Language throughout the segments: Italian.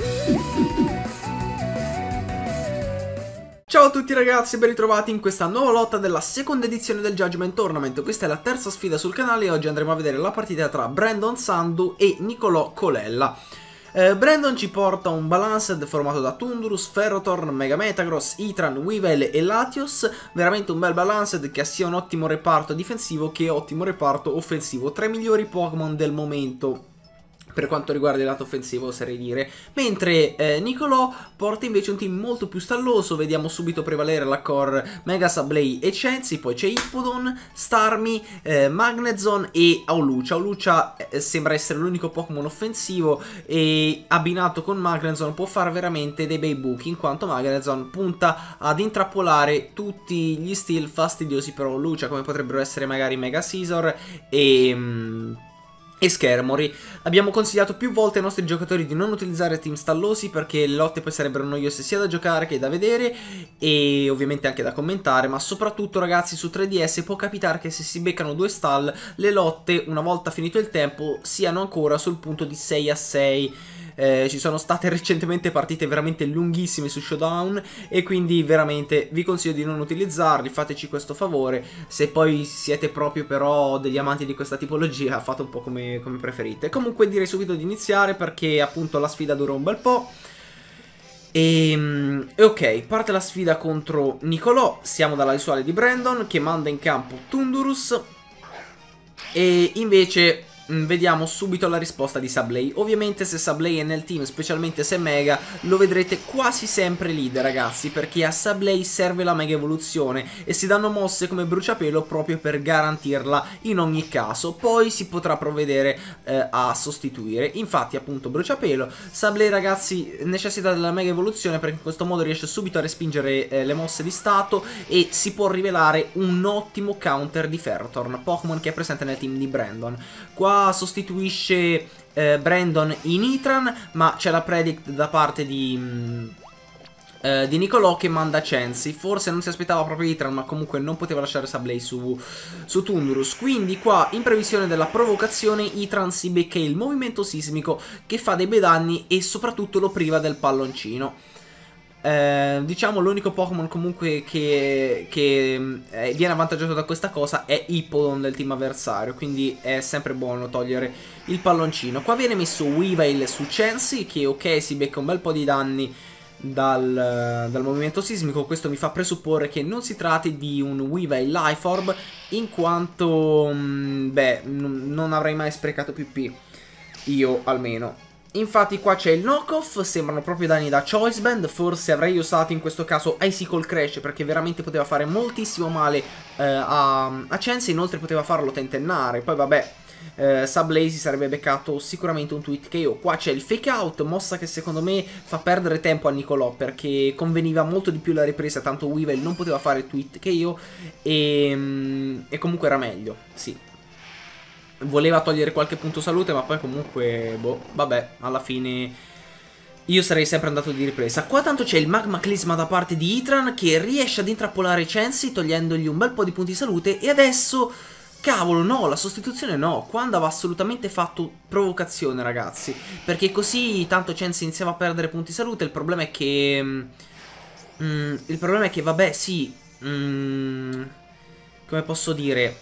Ciao a tutti ragazzi e ben ritrovati in questa nuova lotta della seconda edizione del Judgment Tournament. Questa è la terza sfida sul canale e oggi andremo a vedere la partita tra Brandon Sandu e Nicolò Colella. Brandon ci porta un Balanced formato da Thundurus, Ferrothorn, Mega Metagross, Heatran, Weavile e Latios. Veramente un bel Balanced che ha sia un ottimo reparto difensivo che ottimo reparto offensivo. Tra i migliori Pokémon del momento per quanto riguarda il lato offensivo, oserei dire. Mentre Nicolò porta invece un team molto più stalloso. Vediamo subito prevalere la core Mega Sableye e Chansey. Poi c'è Hippowdon, Starmie, Magnezone e Aulucia. Aulucia sembra essere l'unico Pokémon offensivo e abbinato con Magnezone può fare veramente dei bei buchi, in quanto Magnezone punta ad intrappolare tutti gli steel fastidiosi per Aulucia, come potrebbero essere magari Mega Scizor e Schermori. Abbiamo consigliato più volte ai nostri giocatori di non utilizzare team stallosi perché le lotte poi sarebbero noiose sia da giocare che da vedere e ovviamente anche da commentare, ma soprattutto ragazzi su 3DS può capitare che se si beccano due stall le lotte una volta finito il tempo siano ancora sul punto di 6 a 6. Ci sono state recentemente partite veramente lunghissime su Showdown e quindi veramente vi consiglio di non utilizzarli, fateci questo favore. Se poi siete proprio però degli amanti di questa tipologia fate un po' come preferite. Comunque direi subito di iniziare perché appunto la sfida dura un bel po'. E ok, parte la sfida contro Nicolò. Siamo dalla visuale di Brandon che manda in campo Thundurus e invece vediamo subito la risposta di Sableye. Ovviamente se Sableye è nel team, specialmente se è Mega, lo vedrete quasi sempre leader ragazzi, perché a Sableye serve la Mega Evoluzione e si danno mosse come Bruciapelo proprio per garantirla in ogni caso. Poi si potrà provvedere a sostituire. Infatti appunto Bruciapelo, Sableye ragazzi necessita della Mega Evoluzione perché in questo modo riesce subito a respingere le mosse di stato e si può rivelare un ottimo counter di Ferrothorn, Pokémon che è presente nel team di Brandon. Qua sostituisce Brandon in Heatran, ma c'è la predict da parte di Nicolò che manda Chansey. Forse non si aspettava proprio Heatran, ma comunque non poteva lasciare Sableye su Thundurus. Quindi qua in previsione della provocazione Heatran si becca il movimento sismico che fa dei bei danni e soprattutto lo priva del palloncino. Diciamo l'unico Pokémon comunque che viene avvantaggiato da questa cosa è Hippowdon del team avversario, quindi è sempre buono togliere il palloncino. Qua viene messo Weavile su Chansey che ok si becca un bel po' di danni dal movimento sismico. Questo mi fa presupporre che non si tratti di un Weavile Life Orb, in quanto beh, non avrei mai sprecato PP, io almeno. Infatti qua c'è il knockoff, sembrano proprio danni da Choice Band. Forse avrei usato in questo caso Icicle Crash perché veramente poteva fare moltissimo male a Chansey. Inoltre poteva farlo tentennare. Poi vabbè, Sableye si sarebbe beccato sicuramente un Tweet KO. Qua c'è il Fake Out, mossa che secondo me fa perdere tempo a Nicolò perché conveniva molto di più la ripresa, tanto Weavile non poteva fare Tweet KO e comunque era meglio, sì. Voleva togliere qualche punto salute, ma poi comunque, boh, vabbè, alla fine io sarei sempre andato di ripresa. Qua tanto c'è il Magma Clisma da parte di Heatran che riesce ad intrappolare Chansey togliendogli un bel po' di punti salute. E adesso, cavolo, no, la sostituzione no. Qua andava assolutamente fatto provocazione, ragazzi, perché così tanto Chansey iniziava a perdere punti salute. Il problema è che vabbè, sì, come posso dire,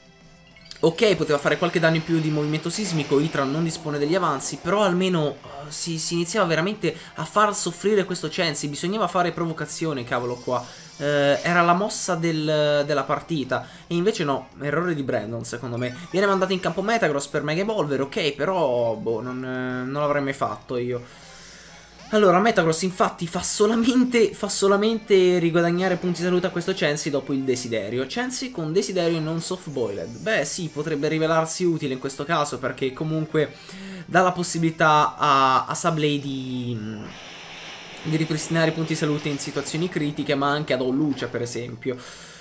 ok, poteva fare qualche danno in più di movimento sismico, Heatran non dispone degli avanzi, però almeno si iniziava veramente a far soffrire questo Chansey, bisognava fare provocazione, cavolo qua. Era la mossa della partita, e invece no, errore di Brandon secondo me. Viene mandato in campo Metagross per Mega Evolver, ok, però boh, non l'avrei mai fatto io. Allora, Metagross infatti fa solamente riguadagnare punti salute a questo Chansey dopo il Desiderio. Chansey con Desiderio e non Soft Boiled. Beh sì, potrebbe rivelarsi utile in questo caso perché comunque dà la possibilità a Sableye di ripristinare i punti salute in situazioni critiche, ma anche ad Aulucia per esempio.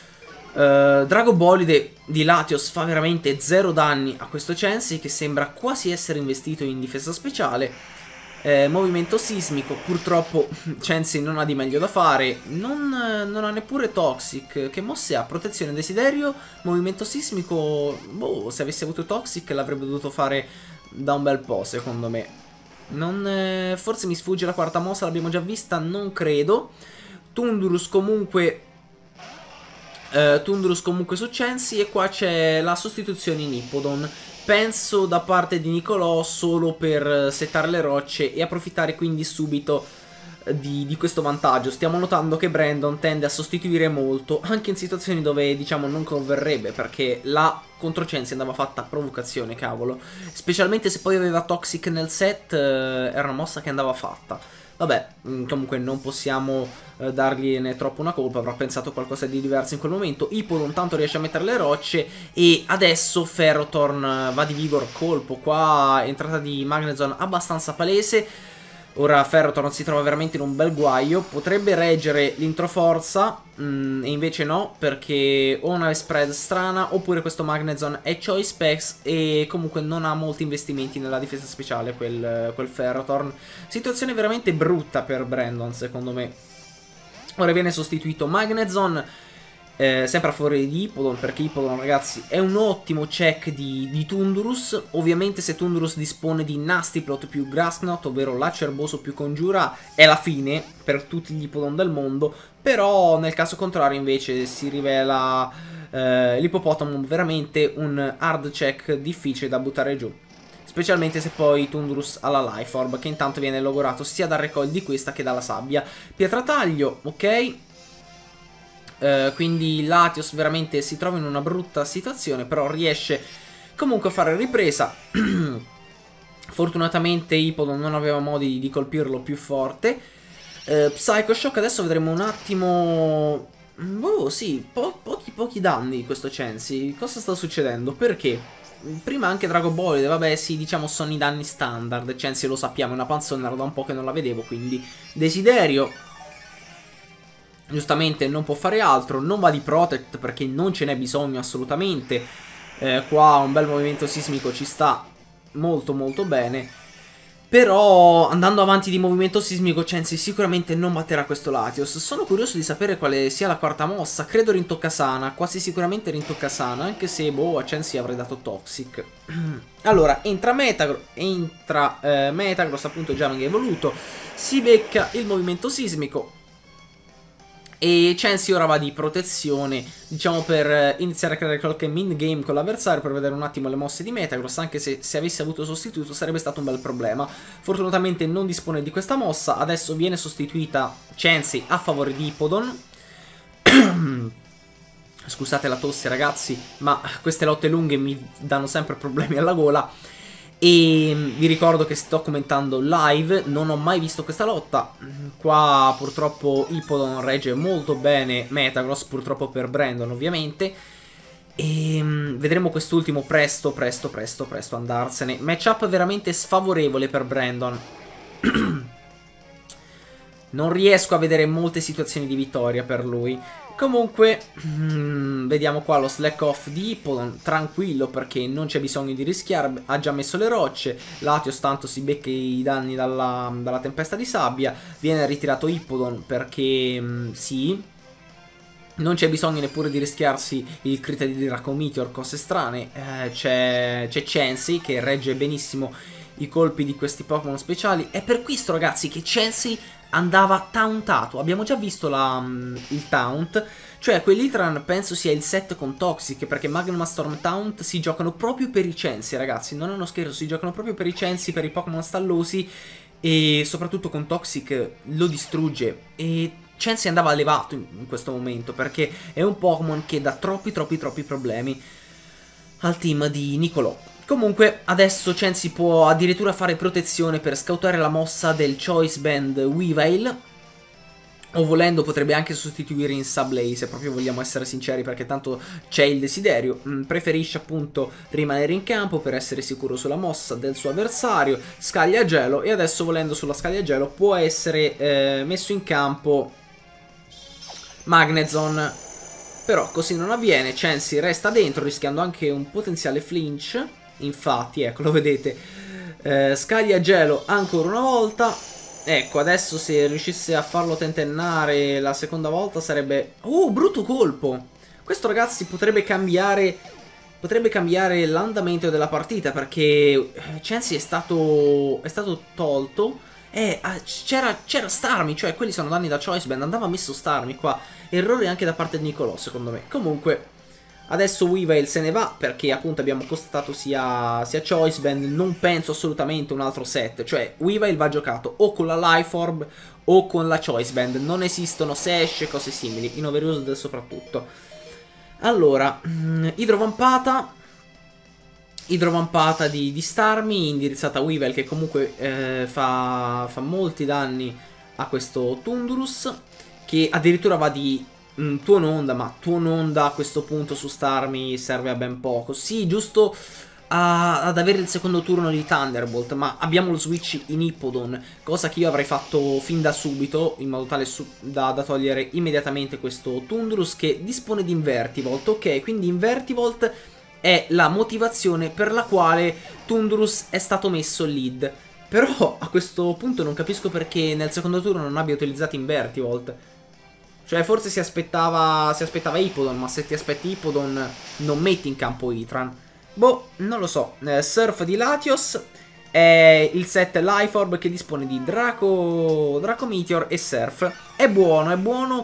Drago Bolide di Latios fa veramente 0 danni a questo Chansey che sembra quasi essere investito in difesa speciale. Movimento sismico, purtroppo Chansey non ha di meglio da fare, non ha neppure Toxic. Che mosse ha? Protezione, Desiderio, movimento sismico. Boh, se avesse avuto Toxic l'avrebbe dovuto fare da un bel po' secondo me. Forse mi sfugge la quarta mossa, l'abbiamo già vista, non credo. Thundurus comunque su Chansey, e qua c'è la sostituzione in Hippowdon. Penso da parte di Nicolò solo per settare le rocce e approfittare quindi subito di questo vantaggio. Stiamo notando che Brandon tende a sostituire molto, anche in situazioni dove diciamo non converrebbe, perché là contro Chansey andava fatta provocazione, cavolo. Specialmente se poi aveva Toxic nel set, era una mossa che andava fatta. Vabbè, comunque non possiamo dargliene troppo una colpa, avrà pensato qualcosa di diverso in quel momento. Hippowdon tanto riesce a mettere le rocce e adesso Ferrothorn va di Vigor colpo. Qua entrata di Magnezone abbastanza palese. Ora Ferrothorn si trova veramente in un bel guaio. Potrebbe reggere l'introforza e invece no, perché o una spread strana oppure questo Magnezone è Choice Specs e comunque non ha molti investimenti nella difesa speciale quel Ferrothorn. Situazione veramente brutta per Brandon secondo me. Ora viene sostituito Magnezone, sempre a favore di Hippowdon, perché Hippowdon ragazzi è un ottimo check di Thundurus. Ovviamente se Thundurus dispone di Nasty Plot più Grass Knot, ovvero l'Acerboso più Congiura, è la fine per tutti gli Hippowdon del mondo. Però nel caso contrario invece si rivela l'Hippopotamum veramente un hard check difficile da buttare giù, specialmente se poi Thundurus ha la Life Orb, che intanto viene logorato sia dal recoil di questa che dalla sabbia. Pietrataglio, ok. Quindi Latios veramente si trova in una brutta situazione, però riesce comunque a fare ripresa. Fortunatamente Hippowdon non aveva modi di colpirlo più forte. Psycho Shock, adesso vedremo un attimo. Oh sì, pochi danni questo Chansey. Cosa sta succedendo? Perché? Prima anche Dragobolide, vabbè sì, diciamo sono i danni standard. Chansey lo sappiamo, è una panzona, da un po' che non la vedevo, quindi Desiderio giustamente non può fare altro, non va di Protect perché non ce n'è bisogno assolutamente. Qua un bel movimento sismico ci sta molto molto bene. Però andando avanti di movimento sismico Chansey sicuramente non batterà questo Latios. Sono curioso di sapere quale sia la quarta mossa. Credo Rintokkasana, quasi sicuramente Rintokkasana, anche se boh, a Chansey avrei dato Toxic. Allora entra Metagross, appunto già mega evoluto, si becca il movimento sismico. E Chansey ora va di protezione, diciamo per iniziare a creare qualche min-game con l'avversario, per vedere un attimo le mosse di Metagross, anche se avesse avuto sostituto sarebbe stato un bel problema. Fortunatamente non dispone di questa mossa, adesso viene sostituita Chansey a favore di Hippowdon. Scusate la tosse ragazzi, ma queste lotte lunghe mi danno sempre problemi alla gola. E vi ricordo che sto commentando live, non ho mai visto questa lotta. Qua purtroppo Hippowdon regge molto bene Metagross, purtroppo per Brandon ovviamente. E vedremo quest'ultimo presto andarsene. Matchup veramente sfavorevole per Brandon. Non riesco a vedere molte situazioni di vittoria per lui. Comunque, vediamo qua lo slack off di Hippowdon, tranquillo perché non c'è bisogno di rischiare, ha già messo le rocce, Latios tanto si becca i danni dalla tempesta di sabbia, viene ritirato Hippowdon perché sì, non c'è bisogno neppure di rischiarsi il crit di Draco Meteor, cose strane, c'è Chansey che regge benissimo i colpi di questi Pokémon speciali, è per questo ragazzi che Chansey andava tauntato. Abbiamo già visto il taunt, cioè quell'Itran penso sia il set con Toxic, perché Magma Storm Taunt si giocano proprio per i Chansey ragazzi, non è uno scherzo, si giocano proprio per i Chansey, per i Pokémon stallosi, e soprattutto con Toxic lo distrugge. E Chansey andava elevato in questo momento perché è un Pokémon che dà troppi problemi al team di Nicolò. Comunque adesso Chansey può addirittura fare protezione per scoutare la mossa del Choice Band Weavile, o volendo potrebbe anche sostituire in Sableye, se proprio vogliamo essere sinceri, perché tanto c'è il desiderio. Preferisce appunto rimanere in campo per essere sicuro sulla mossa del suo avversario. Scaglia gelo, e adesso volendo sulla scaglia gelo può essere messo in campo Magnezone. Però così non avviene, Chansey resta dentro rischiando anche un potenziale flinch. Infatti, ecco, lo vedete, scaglia gelo ancora una volta. Ecco, adesso se riuscisse a farlo tentennare la seconda volta sarebbe... Oh, brutto colpo! Questo ragazzi potrebbe cambiare potrebbe cambiare l'andamento della partita, perché Chansey è stato tolto e c'era Starmie, cioè quelli sono danni da Choice Band, andava messo Starmie qua, errore anche da parte di Nicolò secondo me. Comunque adesso Weavile se ne va perché appunto abbiamo constatato sia Choice Band, non penso assolutamente un altro set, cioè Weavile va giocato o con la Life Orb o con la Choice Band, non esistono Sash e cose simili, in Overused soprattutto. Allora, idrovampata di Starmie indirizzata a Weavile, che comunque fa molti danni a questo Thundurus, che addirittura va di Tuon Onda, ma Tuon Onda a questo punto su Starmie serve a ben poco. Sì, giusto ad avere il secondo turno di Thunderbolt, ma abbiamo lo switch in Hippodon, cosa che io avrei fatto fin da subito, in modo tale da togliere immediatamente questo Thundurus, che dispone di Invertivolt. Ok, quindi Invertivolt è la motivazione per la quale Thundurus è stato messo lead. Però a questo punto non capisco perché nel secondo turno non abbia utilizzato Invertivolt. Cioè forse si aspettava Hippodon, ma se ti aspetti Hippodon non metti in campo Heatran. Boh, non lo so. Surf di Latios è il set Life Orb che dispone di Draco Meteor e Surf. È buono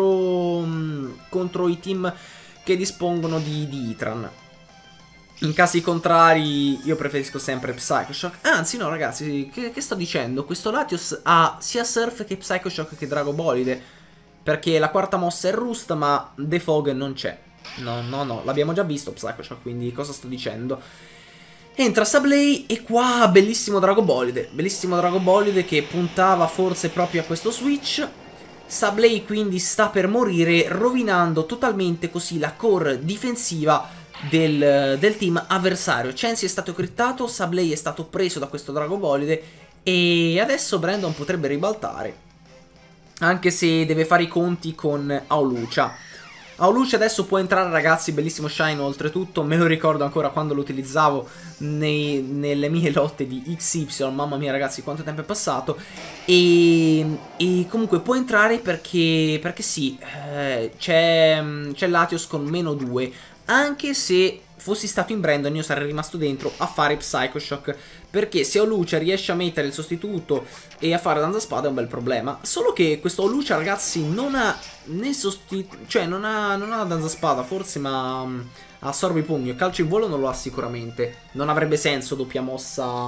contro i team che dispongono di Heatran. In casi contrari io preferisco sempre Psycho Shock. Anzi no ragazzi, che sto dicendo? Questo Latios ha sia Surf che Psycho Shock che Dragobolide, perché la quarta mossa è Roost, ma The Fog non c'è. No, l'abbiamo già visto Psycho Shock, quindi cosa sto dicendo? Entra Sableye e qua bellissimo Dragobolide che puntava forse proprio a questo switch. Sableye quindi sta per morire, rovinando totalmente così la core difensiva del team avversario. Chansey è stato crittato, Sableye è stato preso da questo Dragobolide e adesso Brandon potrebbe ribaltare, anche se deve fare i conti con Aulucia. Aulucia adesso può entrare ragazzi, bellissimo Shine oltretutto, me lo ricordo ancora quando lo utilizzavo nelle mie lotte di XY, mamma mia ragazzi quanto tempo è passato. E comunque può entrare perché sì, c'è Latios con -2, anche se fossi stato in Brandon io sarei rimasto dentro a fare Psycho Shock, perché se Aulucia riesce a mettere il sostituto e a fare Danza Spada è un bel problema. Solo che questo Aulucia ragazzi non ha né sostituto, cioè non ha Danza Spada forse, ma assorbe pugno. Calcio in volo non lo ha sicuramente, non avrebbe senso doppia mossa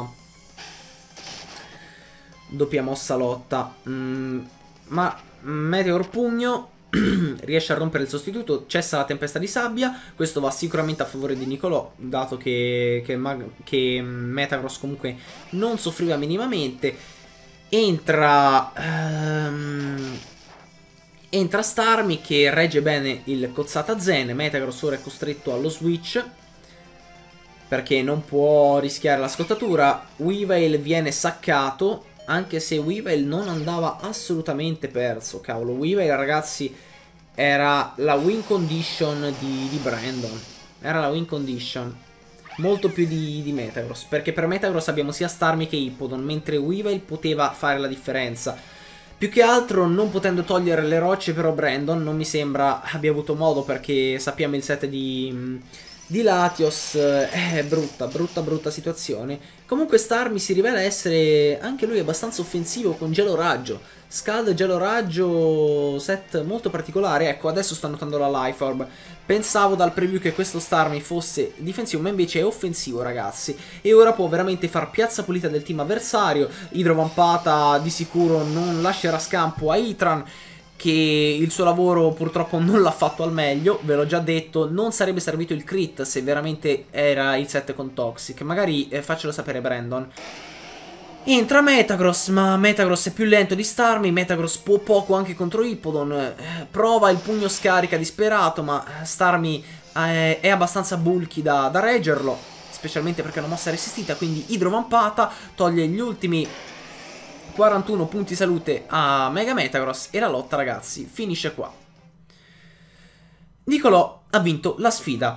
lotta. Ma Meteor Pugno riesce a rompere il sostituto, cessa la tempesta di sabbia. Questo va sicuramente a favore di Nicolò, dato che Metagross comunque non soffriva minimamente. Entra Starmie che regge bene il Cozzata Zen. Metagross ora è costretto allo switch perché non può rischiare la scottatura. Weavile viene saccato, anche se Weavile non andava assolutamente perso. Cavolo, Weavile ragazzi era la win condition di Brandon. Era la win condition molto più di Metagross, perché per Metagross abbiamo sia Starmie che Hippodon, mentre Weavile poteva fare la differenza. Più che altro non potendo togliere le rocce, però Brandon non mi sembra abbia avuto modo, perché sappiamo il set di Latios. Brutta situazione. Comunque Starmie si rivela essere anche lui abbastanza offensivo con Gelo Raggio. Scald Gelo Raggio, set molto particolare. Ecco, adesso sto notando la Life Orb. Pensavo dal preview che questo Starmie fosse difensivo, ma invece è offensivo ragazzi. E ora può veramente far piazza pulita del team avversario. Idrovampata di sicuro non lascerà scampo a Heatran, che il suo lavoro purtroppo non l'ha fatto al meglio. Ve l'ho già detto, non sarebbe servito il crit se veramente era il set con Toxic. Magari faccelo sapere Brandon. Entra Metagross, ma Metagross è più lento di Starmie. Metagross può poco anche contro Hippodon. Prova il pugno scarica disperato, ma Starmie è abbastanza bulky da reggerlo, specialmente perché è una mossa resistita. Quindi idrovampata toglie gli ultimi 41 punti salute a Mega Metagross e la lotta ragazzi finisce qua. Nicolò ha vinto la sfida.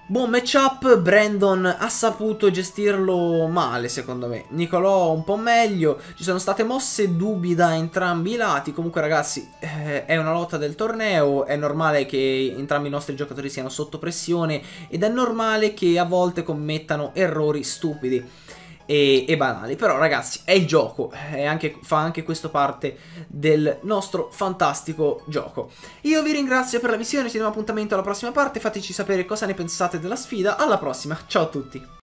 Buon matchup, Brandon ha saputo gestirlo male secondo me, Nicolò un po' meglio, ci sono state mosse dubbi da entrambi i lati, comunque ragazzi è una lotta del torneo, è normale che entrambi i nostri giocatori siano sotto pressione ed è normale che a volte commettano errori stupidi e banali, però ragazzi è il gioco, fa anche questo parte del nostro fantastico gioco. Io vi ringrazio per la visione, ci diamo appuntamento alla prossima parte, fateci sapere cosa ne pensate della sfida, alla prossima, ciao a tutti!